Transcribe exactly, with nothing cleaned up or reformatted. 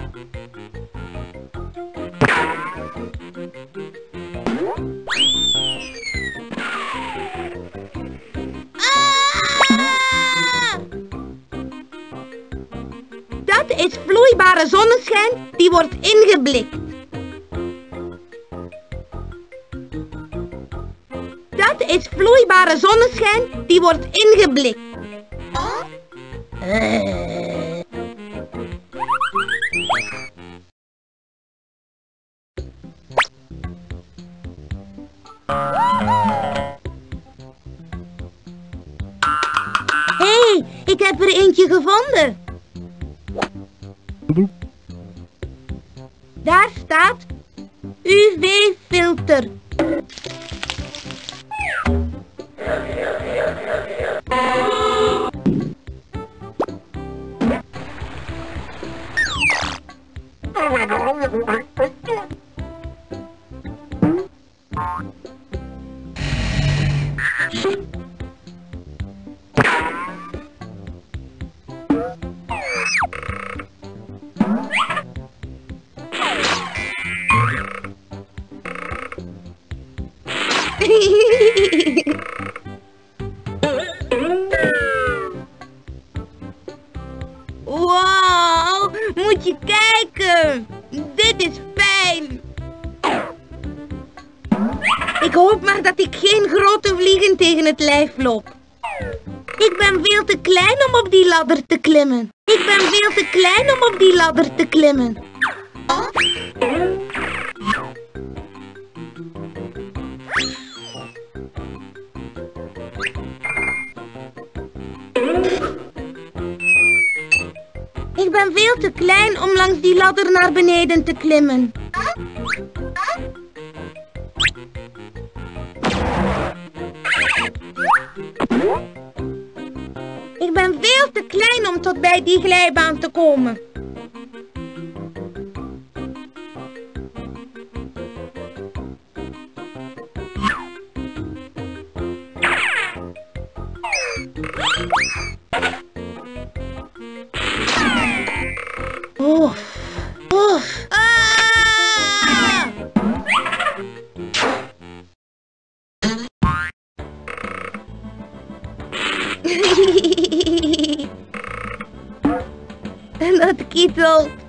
Dat is vloeibare zonneschijn die wordt ingeblikt. Dat is vloeibare zonneschijn die wordt ingeblikt. Uh. Hé, hey, ik heb er eentje gevonden. Daar staat U V-filter. Wow, moet je kijken. Dit is fijn. Ik hoop maar dat ik geen grote vliegen tegen het lijf loop. Ik ben veel te klein om op die ladder te klimmen. Ik ben veel te klein om op die ladder te klimmen. Ik ben veel te klein om langs die ladder naar beneden te klimmen. Ik ben veel te klein om tot bij die glijbaan te komen. Oef. Oef. Ah! En dat kietelt.